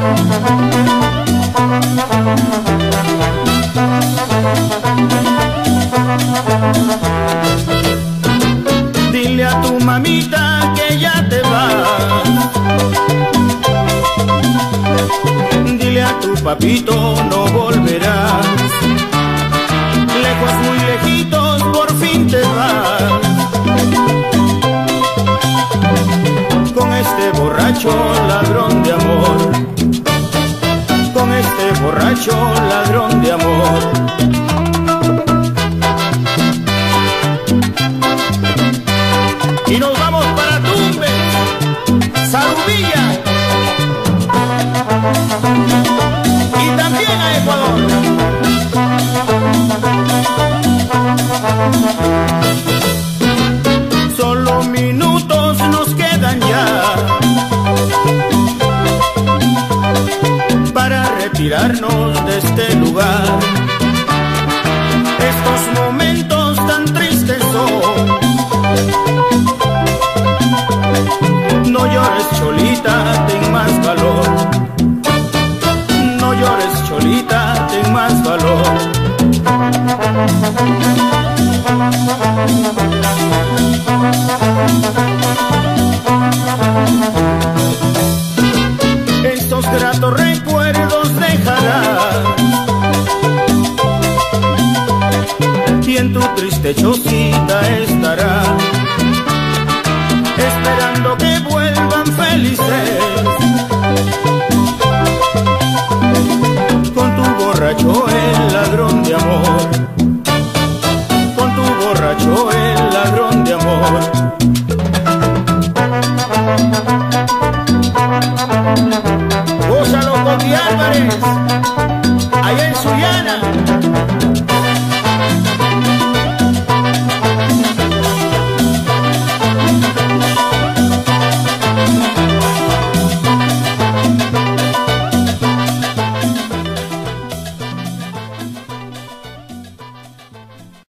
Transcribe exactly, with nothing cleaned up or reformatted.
Dile a tu mamita que ya te vas. Dile a tu papito no volverás. Lejos, muy lejitos, por fin te vas. Con este borracho ladrón de amor. Con este borracho ladrón de amor. Y nos vamos para Tumbes, Zarumilla y también a Ecuador. Solo minutos nos quedan ya para retirarnos de este lugar. Estos momentos tan tristes son. No llores, Cholita, ten más valor. No llores, Cholita, ten más valor. Estos gratos recuerdos dejarás y en tu triste chocita estará, esperando que vuelvan felices con tu borracho el ladrón de amor, con tu borracho el ladrón de amor. Gózalo con Álvarez.